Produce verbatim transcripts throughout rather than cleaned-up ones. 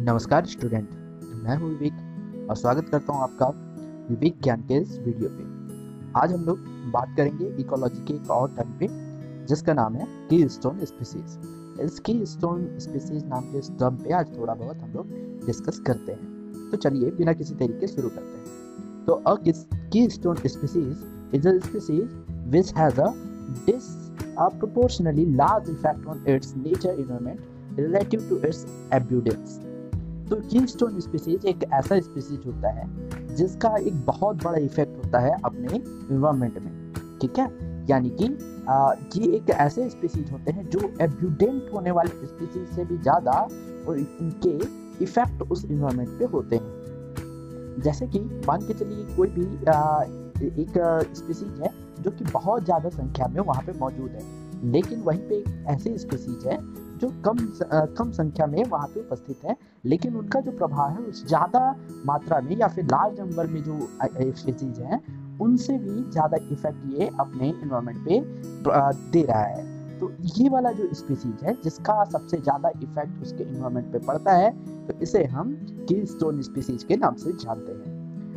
नमस्कार स्टूडेंट, मैं हूँ विवेक और स्वागत करता हूँ आपका विवेक ज्ञान के इस वीडियो पे। आज हम लोग बात करेंगे इकोलॉजी के एक और टर्म पे जिसका नाम है कीस्टोन स्पीसीज। इस कीस्टोन स्पीसीज नाम के इस टर्म पे आज थोड़ा बहुत हम लोग डिस्कस करते हैं। तो चलिए बिना किसी तरीके शुरू करते हैं। तो a keystone species is a species which has a disproportionately large effect on its nature environment relative to its abundance। तो कीस्टोन स्पीसीज एक ऐसा स्पीसीज होता है जिसका एक बहुत बड़ा इफेक्ट होता है अपने इन्वायरमेंट में, ठीक है। यानी कि ये एक ऐसे स्पीसीज होते हैं जो एब्यूडेंट होने वाले स्पीसीज से भी ज़्यादा और इनके इफेक्ट उस इन्वायरमेंट पे होते हैं। जैसे कि मान के चलिए कोई भी आ, एक स्पीसीज है जो कि बहुत ज़्यादा संख्या में वहाँ पे मौजूद है, लेकिन वहीं पे एक ऐसे स्पीसीज है जो कम आ, कम संख्या में वहाँ पे उपस्थित है, लेकिन उनका जो प्रभाव है उस ज़्यादा मात्रा में या फिर लार्ज नंबर में जो स्पीसीज हैं उनसे भी ज़्यादा इफेक्ट ये अपने इन्वायरमेंट पे दे रहा है। तो ये वाला जो स्पीसीज है जिसका सबसे ज़्यादा इफेक्ट उसके इन्वायरमेंट पे पड़ता है, तो इसे हम कीस्टोन स्पीसीज के नाम से जानते हैं।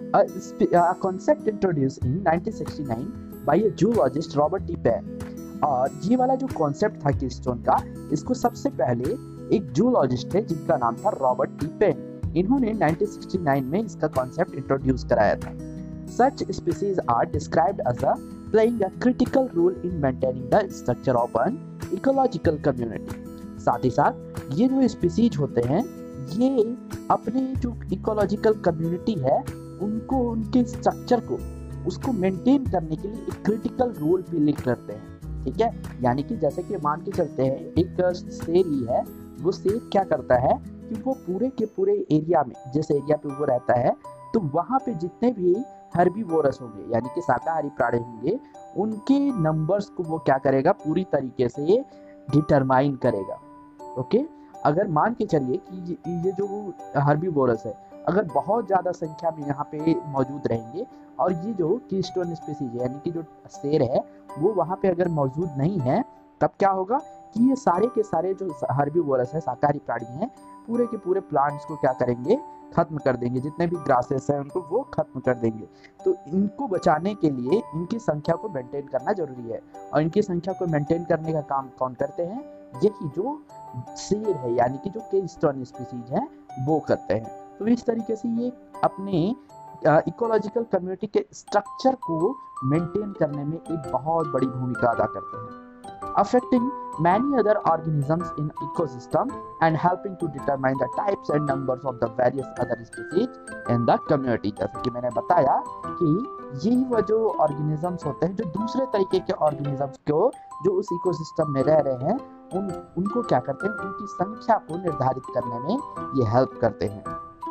A concept introduced in nineteen sixty nine by a zoologist Robert T Paine. और ये वाला जो कॉन्सेप्ट था कीस्टोन का, इसको सबसे पहले एक जूलॉजिस्ट थे जिनका नाम था रॉबर्ट टी पेन। इन्होंने नाइनटीन सिक्सटी नाइन में इसका कॉन्सेप्ट इंट्रोड्यूस कराया था। Such species are described as a playing a critical role in maintaining the structure of an ecological community। साथ ही साथ ये जो स्पीसीज होते हैं ये अपने जो इकोलॉजिकल कम्युनिटी है उनको, उनके स्ट्रक्चर को, उसको मेंटेन करने के लिए एक क्रिटिकल रोल प्ले करते हैं, ठीक है। यानी कि जैसे कि मान के चलते हैं एक शेर ही है, वो शेर क्या करता है कि वो पूरे के पूरे एरिया में, जिस एरिया पे वो रहता है, तो वहाँ पे जितने भी हर्बीवोरस होंगे यानी कि शाकाहारी प्राणी होंगे उनके नंबर्स को वो क्या करेगा, पूरी तरीके से ये डिटरमाइन करेगा। ओके, अगर मान के चलिए कि ये जो हर्बीवोरस है अगर बहुत ज़्यादा संख्या में यहाँ पे मौजूद रहेंगे और ये जो कीस्टोन स्पीसीज है यानी कि जो शेर है वो वहाँ पे अगर मौजूद नहीं है, तब क्या होगा कि ये सारे के सारे जो हर्बीवोरस है, शाकाहारी प्राणी हैं, पूरे के पूरे प्लांट्स को क्या करेंगे, खत्म कर देंगे। जितने भी ग्रासेस हैं उनको वो खत्म कर देंगे। तो इनको बचाने के लिए इनकी संख्या को मेंटेन करना जरूरी है, और इनकी संख्या को मेंटेन करने का काम कौन करते हैं, यही जो शेर है यानी कि जो कीस्टोन स्पीसीज है वो करते हैं। तो इस तरीके से ये अपने इकोलॉजिकल कम्युनिटी के स्ट्रक्चर को मेंटेन करने में एक बहुत बड़ी भूमिका अदा करते हैं, affecting many other organisms in ecosystem and helping to determine the types and numbers of the various other species in the community। जैसे कि मैंने बताया कि यही वो जो ऑर्गेनिजम्स होते हैं जो दूसरे तरीके के ऑर्गेनिजम्स को जो उस इकोसिस्टम में रह रहे हैं उन उनको क्या करते हैं, उनकी संख्या को निर्धारित करने में ये हेल्प करते हैं।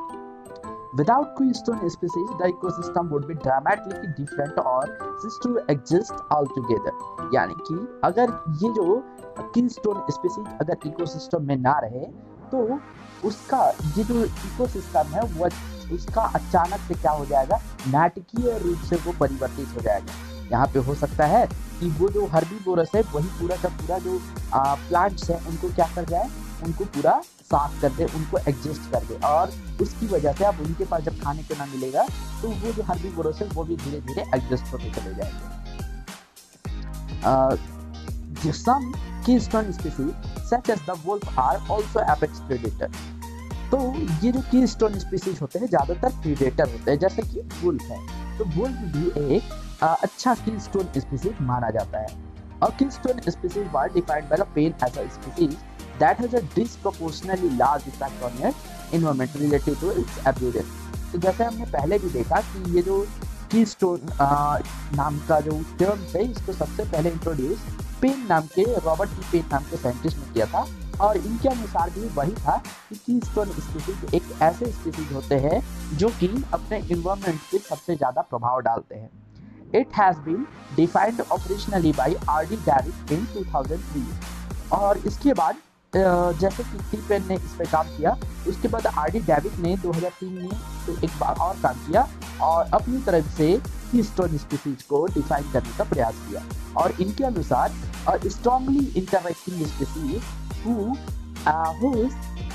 Without keystone species, the ecosystem would be dramatically different or cease to exist altogether। यानी कि अगर ये जो कीस्टोन स्पीसीज अगर इकोसिस्टम में ना रहे तो उसका ये जो इकोसिस्टम है वो उसका अचानक से क्या हो जाएगा, नाटकीय रूप से वो परिवर्तित हो जाएगा। यहाँ पे हो सकता है कि वो जो हर्बीवोरस है वही पूरा का पूरा जो प्लांट्स है उनको क्या कर जाए, उनको पूरा साफ कर दे, उनको एग्जिस्ट कर दे, और उसकी वजह से अब उनके पास जब खाने को ना मिलेगा तो वो जो हर्बीवोरस है वो भी धीरे धीरे एग्जिस्ट होते चले जाएंगे। Some keystone species such as the wolf are also apex predator. तो ये जो कीस्टोन स्पीसीज होते हैं ज्यादातर प्रेडेटर होते हैं, जैसे कि वुल्फ है, तो वुल्फ भी एक आ, अच्छा कीस्टोन स्पीसीज माना जाता है। और keystone species were defined by the Paine as a species that has a disproportionately large effect on its environment relative to its abundance। तो जैसे हमने पहले भी देखा कि ये जो कीस्टोन नाम का जो टर्म है इसको सबसे पहले इंट्रोड्यूस पेन नाम के, रॉबर्ट टी पेन नाम के साइंटिस्ट ने किया था, और इनके अनुसार भी वही था कि कीस्टोन स्पीसीज एक ऐसे स्पीसीज होते हैं जो कि अपने इन्वायरमेंट पे सबसे ज़्यादा प्रभाव डालते हैं। It has been defined operationally by R D David in two thousand three. और इसके बाद जैसे कि टी पेन ने इस पर काम किया, उसके बाद आर डी डेविड ने दो हज़ार तीन में तो एक बार और काम किया और अपनी तरफ से कीस्टोन स्पीसीज को डिफाइन करने का प्रयास किया। और इनके अनुसार strongly interacting species who uh, whose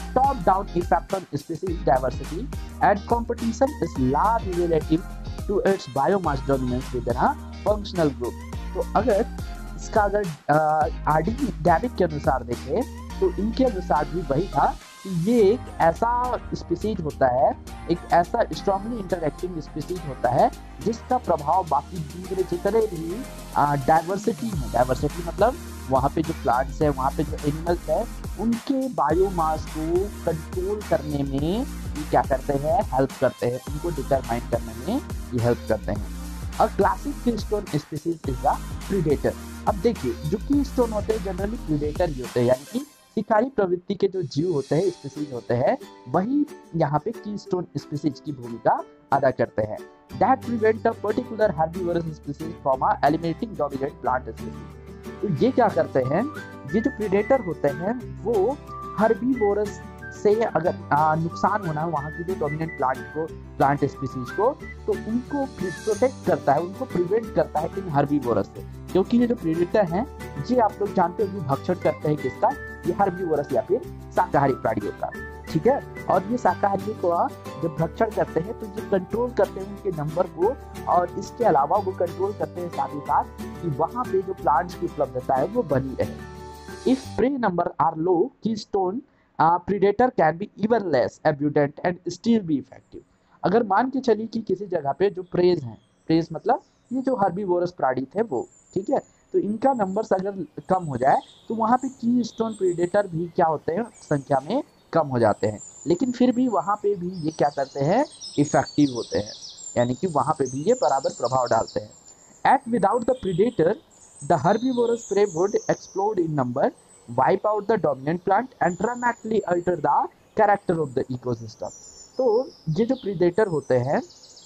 top down effect on species diversity and competition is largely relative to its biomass dominance within a functional group। तो अगर इसका अगर आरडी डैविड के अनुसार देखें तो इनके अनुसार भी वही था कि ये एक ऐसा स्पीसीज होता है, एक ऐसा स्ट्रांगली इंटरैक्टिंग स्पीसीज होता है जिसका प्रभाव बाकी दूसरे जितने भी डाइवर्सिटी है, डाइवर्सिटी मतलब वहाँ पे जो प्लांट्स है, वहाँ पे जो एनिमल्स है, उनके बायोमास को कंट्रोल करने में ये क्या करते हैं, हेल्प करते हैं, उनको डिटरमाइन करने में ये हेल्प करते हैं। A classic keystone species is the predator. अब देखिए जो कीस्टोन होते हैं जनरली प्रीडेटर ही होते हैं, यानी कि शिकारी प्रवृत्ति के जो जीव होते हैं, स्पीसीज होते हैं, वही यहाँ पे कीस्टोन स्पीसीज की भूमिका अदा करते हैं। That prevent a particular herbivorous species from a eliminating dominant plant species. तो ये क्या करते हैं, ये जो प्रीडेटर होते हैं वो हर्बीवोरस से अगर आ, नुकसान होना है वहाँ की जो डोमिनेंट प्लांट को, प्लांट स्पीसीज को, तो उनको प्रोटेक्ट करता है, उनको प्रिवेंट करता है इन हर्बीवोरस से। क्योंकि ये जो प्रीडेटर हैं ये आप लोग जानते हो भक्षण करते हैं किसका, ये हर्बीवोरस या फिर शाकाहारी प्राणियों का, ठीक है। और ये शाकाहारी को जब भक्षण करते हैं तो ये कंट्रोल करते हैं उनके नंबर को, और इसके अलावा वो कंट्रोल करते हैं साथ ही साथ कि वहाँ पे जो प्लांट्स की उपलब्धता है वो बनी रहे। If prey number are low, keystone predator can be even less abundant and still be effective. अगर मान के चलिए कि किसी जगह पे जो प्रेज हैं, प्रेज मतलब ये जो हर्बीवोरस प्राणी थे वो, ठीक है, तो इनका नंबर्स अगर कम हो जाए तो वहाँ पे कीस्टोन प्रीडेटर भी क्या होते हैं, संख्या में कम हो जाते हैं, लेकिन फिर भी वहाँ पे भी ये क्या करते हैं, इफेक्टिव होते हैं, यानी कि वहाँ पे भी ये बराबर प्रभाव डालते हैं। At without the predator the herbivorous prey would explode in number, wipe out the dominant plant and dramatically alter the character of the ecosystem। तो ये जो प्रीडेटर होते हैं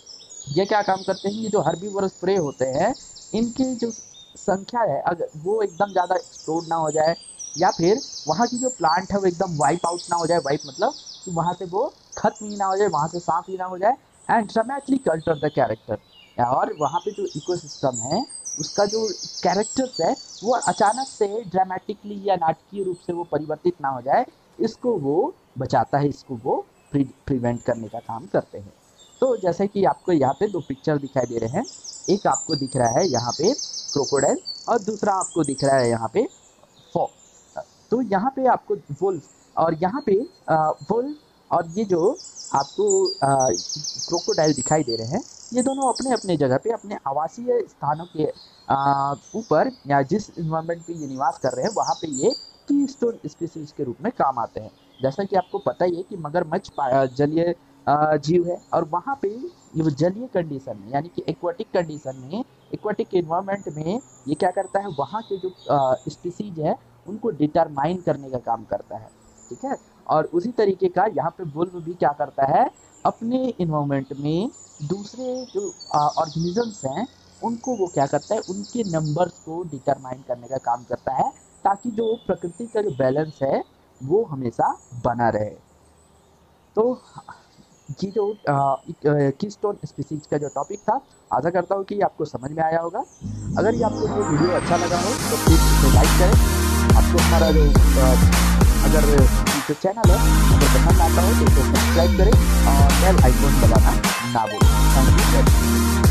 ये क्या काम करते हैं, ये जो हर्बीवोरस प्रे होते हैं इनकी जो संख्या है अगर वो एकदम ज़्यादा एक्सप्लोड ना हो जाए, या फिर वहाँ की जो प्लांट है वो एकदम वाइप आउट ना हो जाए, वाइप मतलब कि वहाँ से वो खत्म ही ना हो जाए, वहाँ से साफ ही ना हो जाए, and dramatically alter the character, और वहाँ पे जो इकोसिस्टम है उसका जो कैरेक्टर्स है वो अचानक से ड्रामेटिकली या नाटकीय रूप से वो परिवर्तित ना हो जाए, इसको वो बचाता है, इसको वो प्रि, प्रिवेंट करने का काम करते हैं। तो जैसे कि आपको यहाँ पे दो पिक्चर दिखाई दे रहे हैं, एक आपको दिख रहा है यहाँ पे क्रोकोडाइल और दूसरा आपको दिख रहा है यहाँ पे फॉक्स। तो यहाँ पे आपको वुल्फ और यहाँ पे वुल्फ और ये जो आपको क्रोकोडाइल दिखाई दे रहे हैं, ये दोनों अपने अपने जगह पे अपने आवासीय स्थानों के ऊपर या जिस इन्वायरमेंट पे ये निवास कर रहे हैं वहाँ पे ये कीस्टोन स्पीसीज के रूप में काम आते हैं। जैसा कि आपको पता ही है कि मगरमच्छ जलीय जीव है, और वहाँ पे ये जलीय कंडीशन में यानी कि एक्वाटिक कंडीशन में, एक्वाटिक इन्वायरमेंट में ये क्या करता है, वहाँ के जो स्पीसीज है उनको डिटरमाइन करने का काम करता है, ठीक है। और उसी तरीके का यहाँ पे वुल्फ भी क्या करता है, अपने इन्वायरमेंट में दूसरे जो ऑर्गेनिजम्स हैं उनको वो क्या करता है, उनके नंबर्स को डिटरमाइन करने का काम करता है, ताकि जो प्रकृति का जो बैलेंस है वो हमेशा बना रहे। तो ये जो कीस्टोन स्पीसीज का जो टॉपिक था, आशा करता हूँ कि आपको समझ में आया होगा। अगर ये आपको ये वीडियो अच्छा लगा हो तो प्लीज़ इसे लाइक करें। आपको हमारा जो अगर जो चैनल है अगर पसंद आता हो तो इसे सब्सक्राइब करें और बेल आइकन दबाना ना भूलें। Thank you.